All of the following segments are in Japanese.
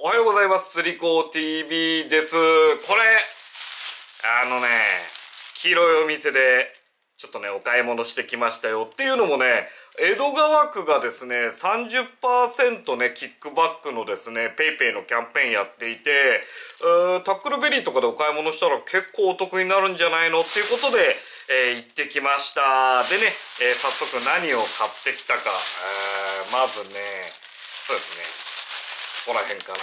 おはようございます。釣り子 TV です。これ、黄色いお店で、ちょっとね、お買い物してきましたよっていうのもね、江戸川区がですね、30% ね、キックバックのですね、ペイペイのキャンペーンやっていて、タックルベリーとかでお買い物したら結構お得になるんじゃないのっていうことで、行ってきました。でね、早速何を買ってきたか。まずね、そうですね、ここら辺かな。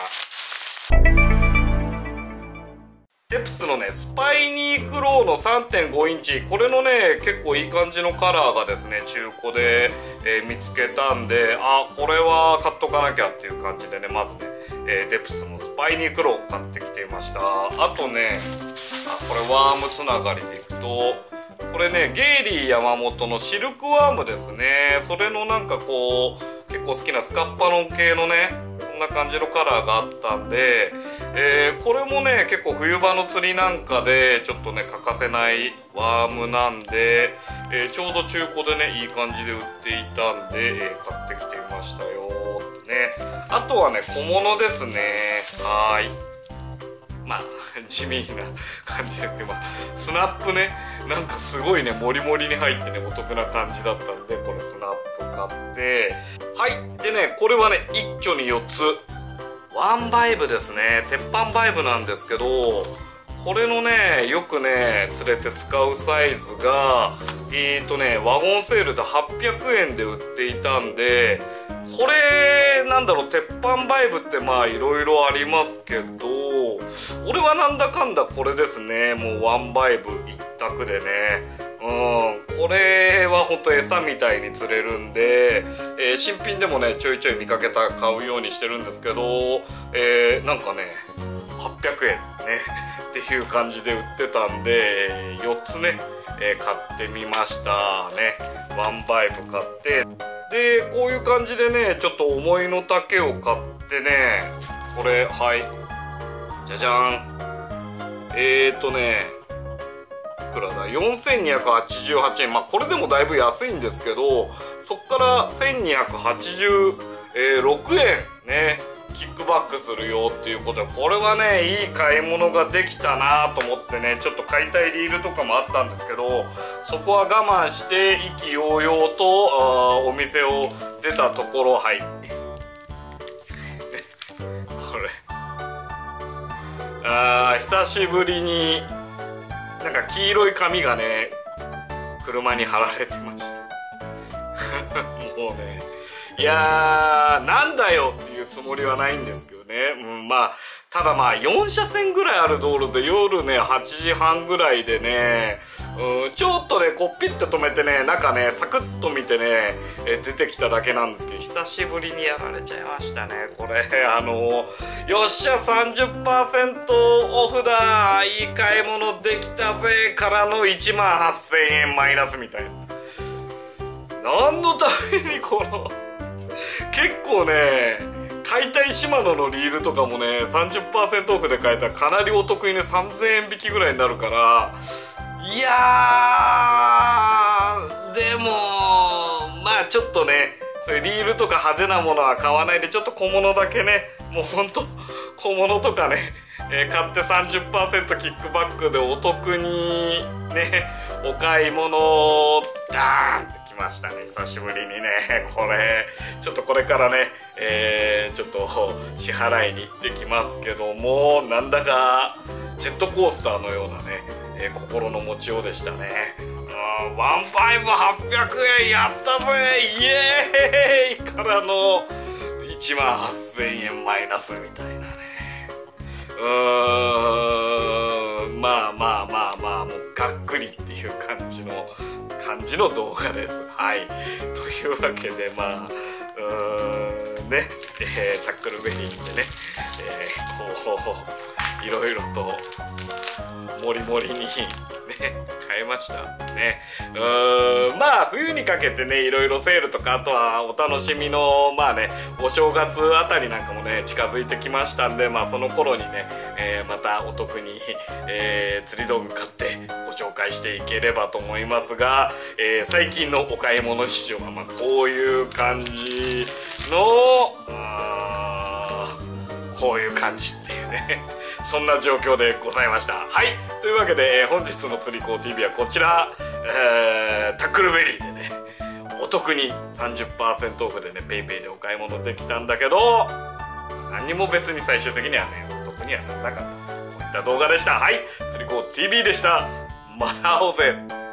テプスのね、スパイニークローの 3.5 インチ。これのね、結構いい感じのカラーがですね、中古で、見つけたんで、あ、これは買っとかなきゃっていう感じでね、まずね、テプスのスパイニークロー買ってきていました。あとね、これワームつながりでいくと、これね、ゲイリー山本のシルクワームですね。それのなんかこう、結構好きなスカッパロン系のね、そんな感じのカラーがあったんで、これもね、結構冬場の釣りなんかでちょっとね、欠かせないワームなんで、ちょうど中古でね、いい感じで売っていたんで、買ってきてみましたよ。ね。あとはね、小物ですね。はーい。まあ、地味な感じですけど、まあ、スナップね、なんかすごいね、モリモリに入ってね、お得な感じだったんで、これスナップ買って、はい。でね、これはね、一挙に4つ。ワンバイブですね。鉄板バイブなんですけど、これのね、よくね、釣れて使うサイズが、ワゴンセールで800円で売っていたんで、これ、なんだろう、鉄板バイブってまあいろいろありますけど、俺はなんだかんだこれですね、もうワンバイブ一択でね、これはほんと餌みたいに釣れるんで、新品でもね、ちょいちょい見かけた買うようにしてるんですけど、なんかね、800円ね、っていう感じで売ってたんで、4つね、買ってみましたね。ワンバイブ買って。で、こういう感じでね、ちょっと重いの丈を買ってね、これ、はい。じゃじゃん。いくらだ ?4288 円。まあ、これでもだいぶ安いんですけど、そっから1286円ね、キックバックするよっていうことで、これはね、いい買い物ができたなと思ってね、ちょっと買いたいリールとかもあったんですけど、そこは我慢して意気揚々とお店を出たところ、はい。これ。久しぶりに、なんか黄色い紙がね、車に貼られてました。もうね、いやー、なんだよっていうつもりはないんですけどね。まあ、ただまあ、4車線ぐらいある道路で夜ね、8時半ぐらいでね、ちょっとね、こうピッと止めてね、中ね、サクッと見てね、出てきただけなんですけど、久しぶりにやられちゃいましたね。これ、よっしゃ、30% オフだ、いい買い物できたぜ、からの18000円マイナスみたいな。何のためにこの、結構ね、買いたいシマノのリールとかもね、30% オフで買えたらかなりお得にね、3000円引きぐらいになるから、いやー、でも、まあちょっとね、そういうリールとか派手なものは買わないで、ちょっと小物だけね、もうほんと、小物とかね、買って 30% キックバックでお得にね、お買い物、ダーンってきましたね。久しぶりにね、これ、ちょっとこれからね、ちょっと支払いに行ってきますけども、なんだかジェットコースターのようなね、心の持ちようでしたね。ワンバイブ800円やったぜ、イエーイからの18000円マイナスみたいなね。まあ、もうがっくりっていう感じの動画です。はい。というわけで、まあ、ね、タックルベリーでね、こう、いろいろと、モリモリに、ね、買いましたね。まあ冬にかけてね、いろいろセールとか、あとはお楽しみのまあね、お正月あたりなんかもね近づいてきましたんで、まあその頃にね、またお得に、釣り道具買ってご紹介していければと思いますが、最近のお買い物市場はまあこういう感じのこういう感じっていうねそんな状況でございました。はい、というわけで、本日の釣り子 TV はこちら、タックルベリーでねお得に 30% オフでね PayPay でお買い物できたんだけど、何も別に最終的にはねお得にはならなかった、こういった動画でした。はい、釣り子 TV でした。また会おうぜ。